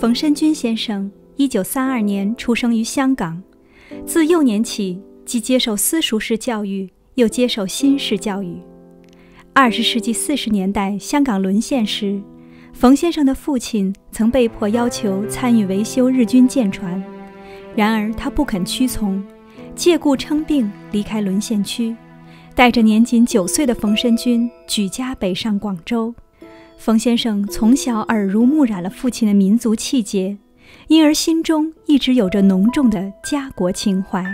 冯申君先生1932年出生于香港，自幼年起既接受私塾式教育，又接受新式教育。20世纪40年代香港沦陷时，冯先生的父亲曾被迫要求参与维修日军舰船，然而他不肯屈从，借故称病离开沦陷区，带着年仅9岁的冯申君举家北上广州。冯先生从小耳濡目染了父亲的民族气节，因而心中一直有着浓重的家国情怀。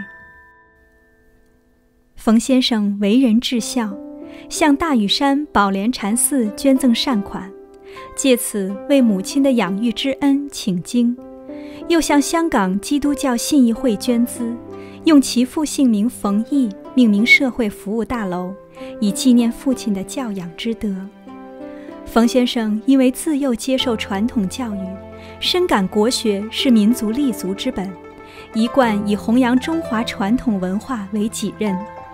冯先生为人至孝，向大屿山宝莲禅寺捐赠善款，借此为母亲的养育之恩请经，又向香港基督教信义会捐资，用其父姓名冯毅命名社会服务大楼，以纪念父亲的教养之德。冯先生因为自幼接受传统教育，深感国学是民族立足之本，一贯以弘扬中华传统文化为己任。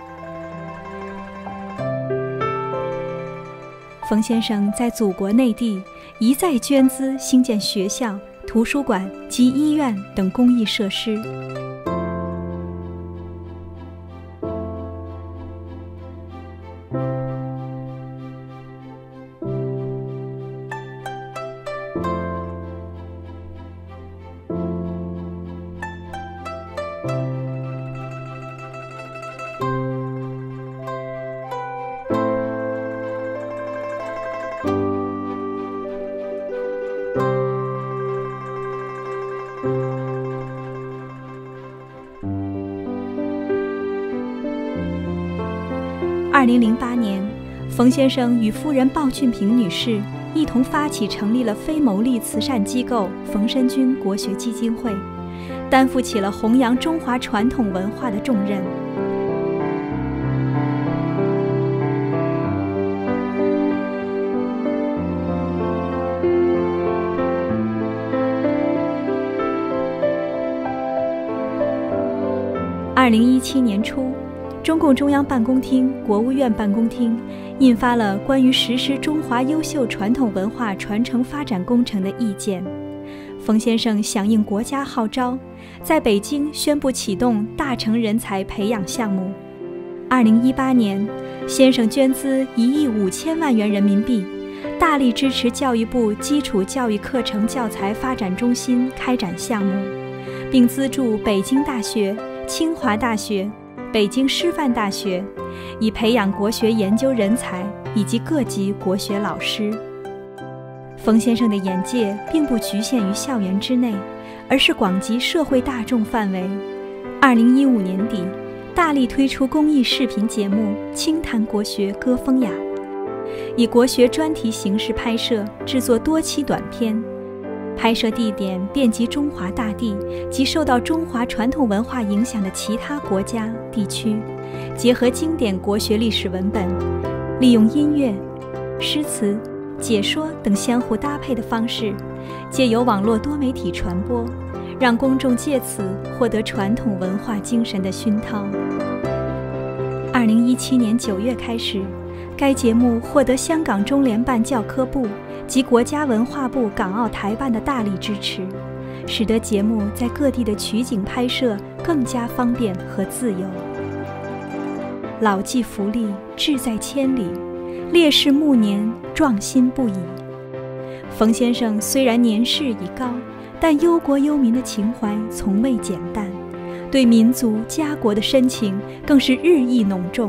冯先生在祖国内地一再捐资兴建学校、图书馆及医院等公益设施。2008年，冯先生与夫人鲍俊平女士一同发起成立了非牟利慈善机构冯申君国学基金会，担负起了弘扬中华传统文化的重任。2017年初，中共中央办公厅、国务院办公厅印发了关于实施中华优秀传统文化传承发展工程的意见。冯先生响应国家号召，在北京宣布启动大成人才培养项目。2018年，先生捐资1亿5千万元人民币，大力支持教育部基础教育课程教材发展中心开展项目，并资助北京大学、清华大学、北京师范大学，以培养国学研究人才以及各级国学老师。冯先生的眼界并不局限于校园之内，而是广及社会大众范围。2015年底，大力推出公益视频节目《清谈国学歌风雅》，以国学专题形式拍摄，制作多期短片。拍摄地点遍及中华大地及受到中华传统文化影响的其他国家地区，结合经典国学历史文本，利用音乐、诗词、解说等相互搭配的方式，借由网络多媒体传播，让公众借此获得传统文化精神的熏陶。2017年9月开始，该节目获得香港中联办教科部及国家文化部港澳台办的大力支持，使得节目在各地的取景拍摄更加方便和自由。老骥伏枥，志在千里，烈士暮年，壮心不已。冯先生虽然年事已高，但忧国忧民的情怀从未减淡，对民族家国的深情更是日益浓重。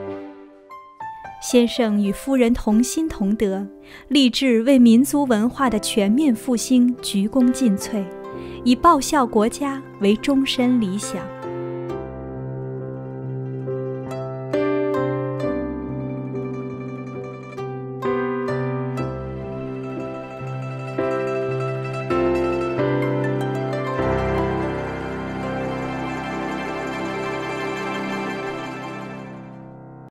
先生与夫人同心同德，立志为民族文化的全面复兴鞠躬尽瘁，以报效国家为终身理想。